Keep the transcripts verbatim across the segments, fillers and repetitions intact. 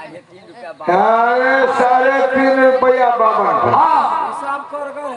अरे साढ़े तीन रुपया बावन। हाँ हिसाब कर गए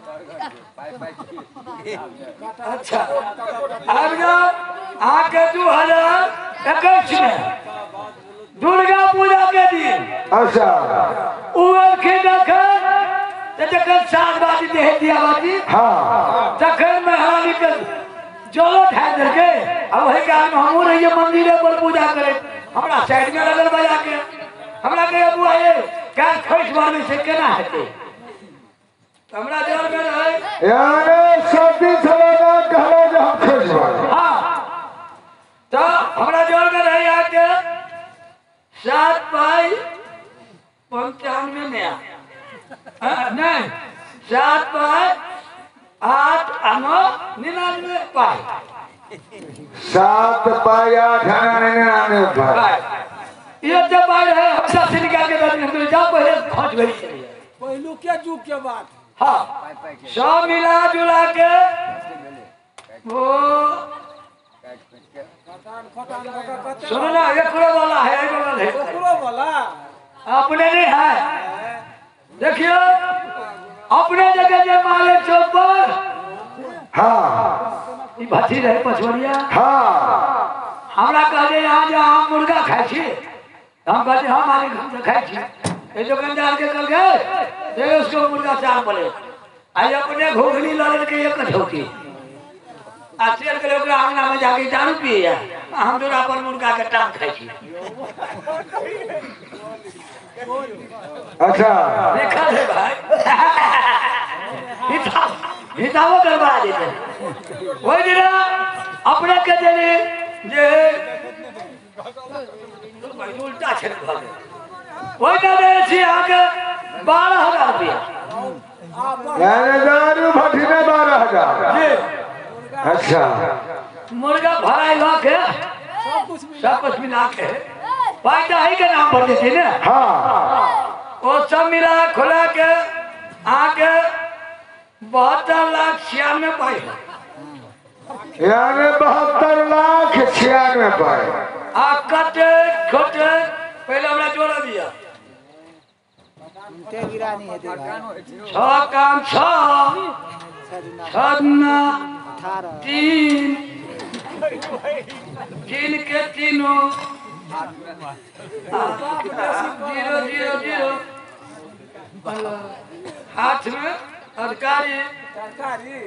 अच्छा अब जाओ आके दो हजार इक्कीस में दुर्गा पूजा के दिन अच्छा उमर के दखन तखन सात बाजी दे दिया बाजी हाँ तखन महारानी के जलो ठाय देलके अब वही गांव में हमहू रहिए मंदिर पर पूजा करे हमरा साइड में लगल बजा के हमरा के अबू आए क्या खर्च मारने से केना हेते हमरा जल में रहे यारे शादी चलेगा कहलो जे हम खुश बानी। हां तो हमरा जल में रहे आके सात पाई पंचानवे में आ नहीं सात पाई आठ आनो निन्यानवे पाई सात पाई आठ निन्यानवे पाई ये जब पाई है हम सब से निकाल के दादी हम जाओ पहले खोज भेज चलिए पहलू के जुग के बात हाँ सब मिला जुला के वो खटान खटान लगा कते सुनो ना ये करो वाला है ये वाला है ओकरो वाला अपने नहीं है देखियो अपने जगह जे माले चौक पर हाँ ई भाती रहे पछवरिया हाँ हमरा कहले यहाँ जे हम मुर्गा खाई छी हम कहले हम आगे हम से खाई छी ये दुकानदार के कल गए दे उसको मुर्गा चार प्लेट आज अपने घोघली लड़ल के एक ठोकी आ शेर के ओकरा अंगना में जाके दारू पिए हम दूरा पर मुर्गा के टांग खाई छी अच्छा देखा है भाई हिसाब हिसाबो करवा देते वही दिन अपने के देने जे उल्टा छेड़ भागे वही दिन छी आके बारह हजार रुपया यानी दारू भट्टी में बारह हजार जी अच्छा मुर्गा भराई ला के सब कुछ सब कुछ मिला के फायदा ही के नाम पर देती ना हाँ वो सब मिला खुला के आके बहत्तर लाख छियानवे पाई यानी बहत्तर लाख छियानवे पाई आ कटे खोटे पहले हमरा जोड़ा दिया ते गिरानी है देगा छह काम छह छन्ना अठारह तीन तीन के तीनों जीरो जीरो जीरो हाथ में अधिकारी सरकारी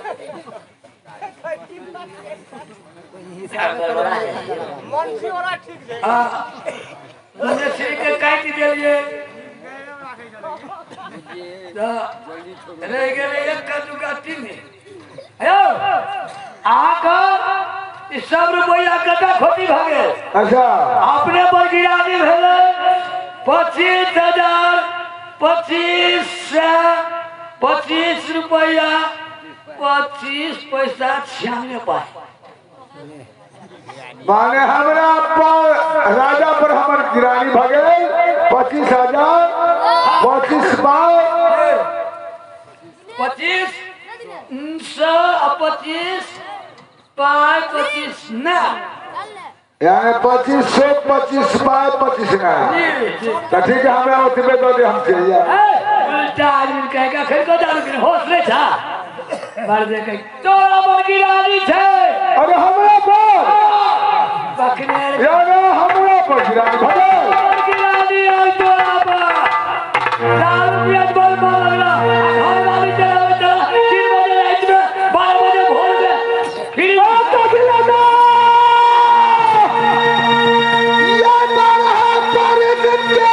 मनसी वाला ठीक है मुझे श्री के काट दिए रह गए एक का दुका तीन हेलो आका इस सब रुपया कटा खोटी भागे अच्छा अपने पर गिरानी भेले पच्चीस हजार पच्चीस पच्चीस रुपया पच्चीस पैसा छियानवे पाई माने हमरा पर राजा पर हमर गिरानी भगे पच्चीस हजार पच्चीस पाई पच्चीस सौ पच्चीस पाई पच्चीस ना यानी पच्चीस सौ पच्चीस पाई पच्चीस ना तो ठीक है हमें उतने दो दे हम चाहिए उल्टा आदमी कहेगा फिर को दारू पीने होश नहीं था मार दे कहीं तोरा पर गिरानी थे अरे हमरा पर बकने यानी हमरा पर गिरानी भगे गिरानी आई तोरा पर दारू पिया बोल बोल लगला घर वाली चला चला तीन बजे रात में बारह बजे भोर में फिर तो गिराना या बारह पर के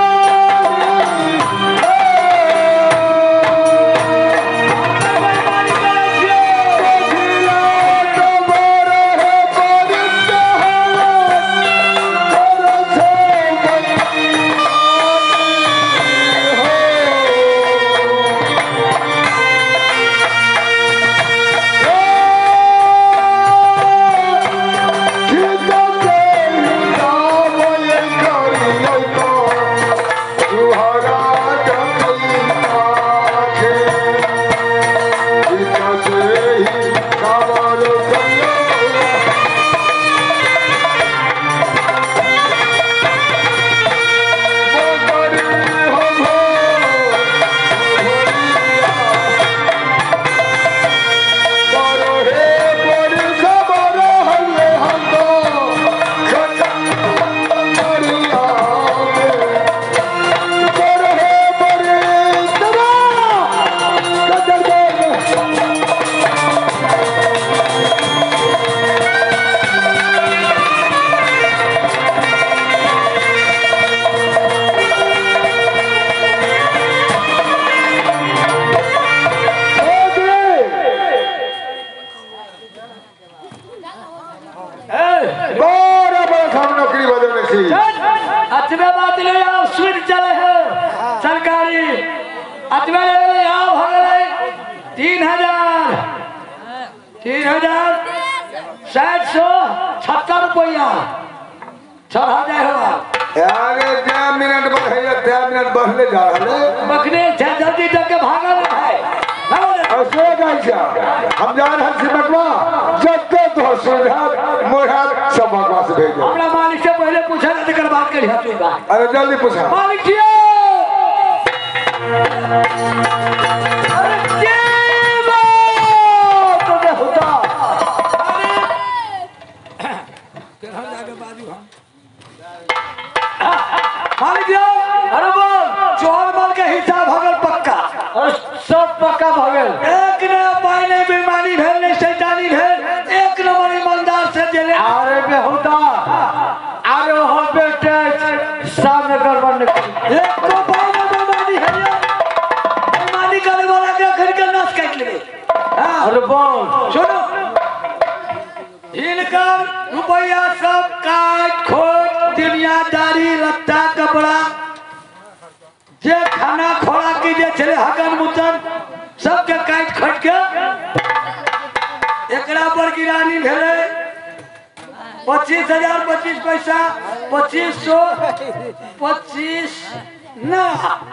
Bye. तीन हजार तीन हजार साठ सौ छहत्तर रुपया चढ़ा जाए हो आगे क्या मिनट बढ़े क्या मिनट बढ़ले जा रहा है बकने जल्दी तक के भागल है ऐसे गाइसा हम जा रहे हैं सिमटवा जत्ते तो सुधा मोरा सब भगवा से भेजो हमरा मालिक से पहले पूछा ना तकर बात करी हतु बात अरे जल्दी पूछा मालिक जी अरे के बात तो दे होता अरे केहन जाके बाजू हम मालिक जी अरे बोल चोर माल के हिसाब भगल पक्का और सब पक्का भगल एक ने पाई नहीं बेईमानी भेल नहीं शैतानी भेल एक नंबर ईमानदार से दिले अरे बेहुदा अरे हो बेटे सामने गड़बड़ नहीं एक को पाई नहीं बेईमानी है बेईमानी करे वाला के घर के नाश काट ले हां अरे बोल सुनो इनकर रुपया सब काट खोट दुनियादारी लत्ता कपड़ा जे खाना खोला के जे चले हकन मुतन सबके काट खट के एकरा पर गिरानी भेले पच्चीस हजार पच्चीस पैसा पच्चीस सौ पच्चीस ना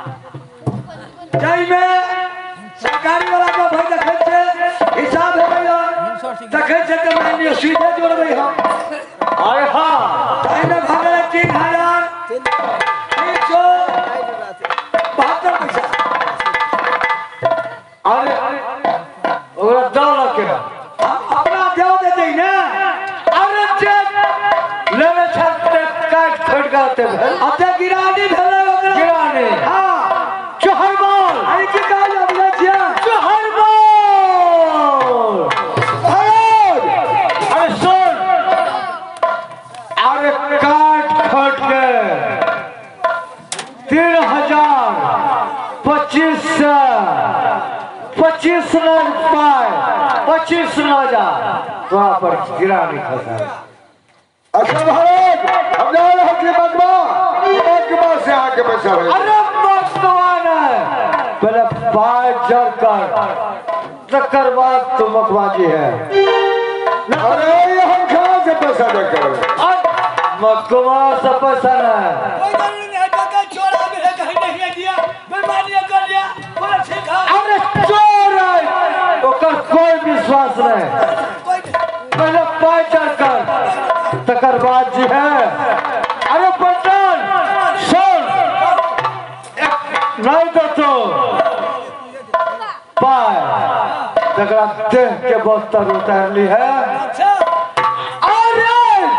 जाई में सरकारी वाला को भाई देखे छे हिसाब है भैया देखे छे के मैंने सीधे जोड़ भाई हम अरे हां जाई में भागले तीन हजार तीन सौ बहत्तर पैसा अरे ओरा दौड़ के अपना देव दे दे ना अरे चेक लेवे छते काट खट गाते भेल अते गिरानी भेले ओकरा गिरानी हां चोहर बोल अरे की काज अबले छिया चोहर बोल अरे सुन अरे काट खट के तीन हजार पच्चीस पच्चीस रुपए पच्चीस हजार तो पर गिरानी खाता अच्छा भारत हम जा रहे हैं सिमटवा मकवा से आके पैसा भेजो अरे मकवान है पहले पाँच जड़ कर तकर बाद तो मकवाजी है अरे ये हम कहाँ से पैसा देकर मकवा से पैसा नहीं कोई जरूरी नहीं टका चोरा भी है कहीं नहीं दिया बेईमानी कर लिया बोला ठीक है अरे चोर है ओकर कोई विश्वास नहीं कोई पहले पाँच जड़ कर तकर बाद जी है अरे पटन सुन नहीं तो तो पाए तकरा देह के बस्तर उतार ली है अच्छा अरे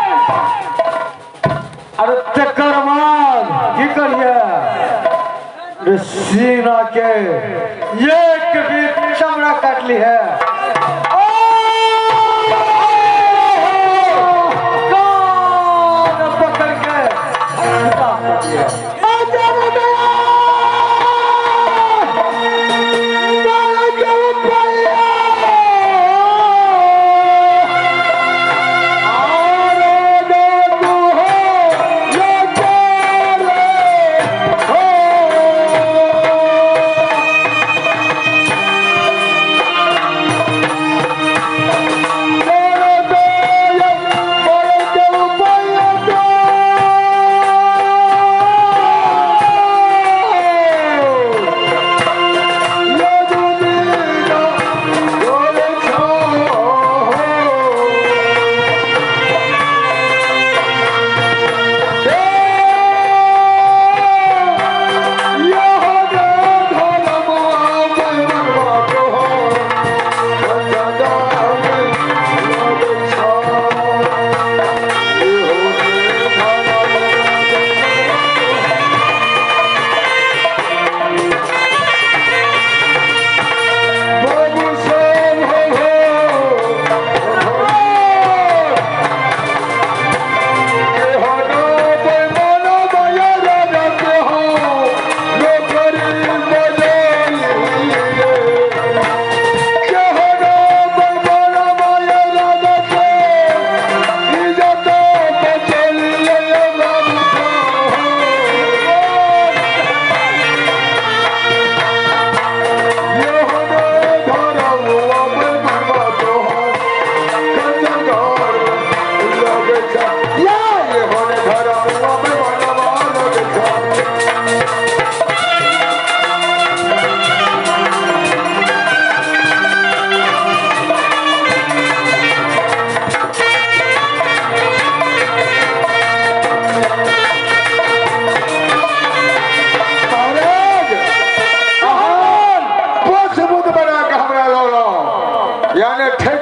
अरे तकर बाद की करिए रे सीना के एक भी चमड़ा काट ली है कान पकड़ के घुसा दिया अरे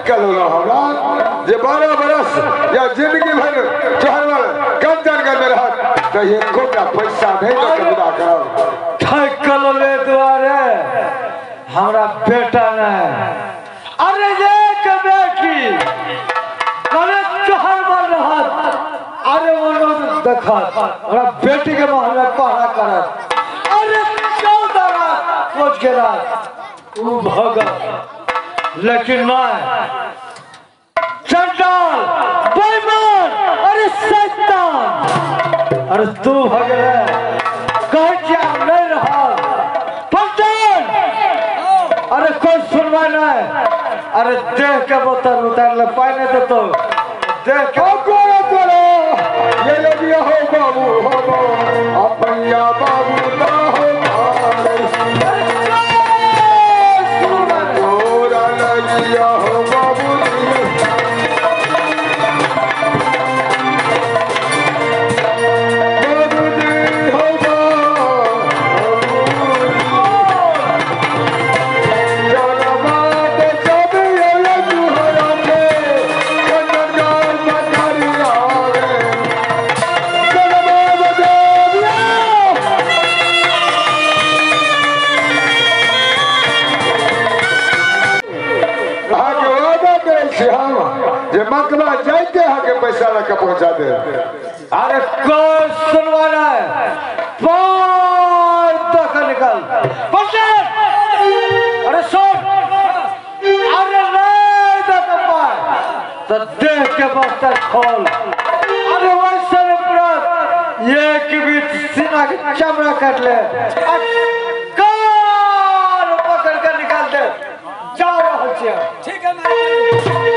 कल होला हमरा जे बारह बरस या जिंदगी भर चोहरवर कंचन कर रहा तो ये कोटा पैसा नहीं तो खुदा करो ठाक कल ले द्वारे हमरा बेटा नहीं अरे एक बेटी कले चोहरवर रहा अरे वो लोग देखा हमरा बेटी के महल में पहरा करत अरे चौदह रात कोच के रात वो भगत लेकिन मैं चंडाल बेईमान अरे शैतान अरे तू भगले कह क्या नहीं रहा पलटन अरे कोई सुनवा नहीं अरे देख के बोतल उतार ले पाए नहीं तो देख के करो करो ये लोग ये हो बाबू हो बाबू अपनिया बाबू ना हो या हो बाबू मकबा जाते हैं के पैसा लगा पहुंचा दे अरे कौन सुनवाना है पार तक निकल पलटन अरे सुन अरे नहीं तक पाए तो देख के बस्तर खोल अरे वैसे व्रत ये कि भी सीना की चमड़ा कर ले कान पकड़ कर निकाल दे जाओ रहल ठीक है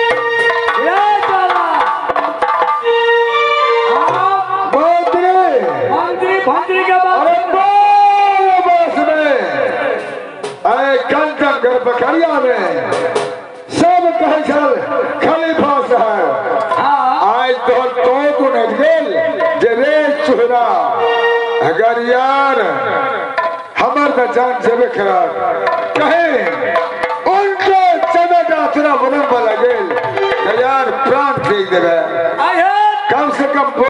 मंत्री के बाद बस में अरे कंचन घर बकरिया में सब कहे चल खलीफा साहब आज तो तो तू नहीं गेल जे रे चुहरा अगर यार हमर त जान जेबे खराब कहे उनके चमेटा तेरा बनम वाला गेल यार प्राण फेंक देबे आई है कम से कम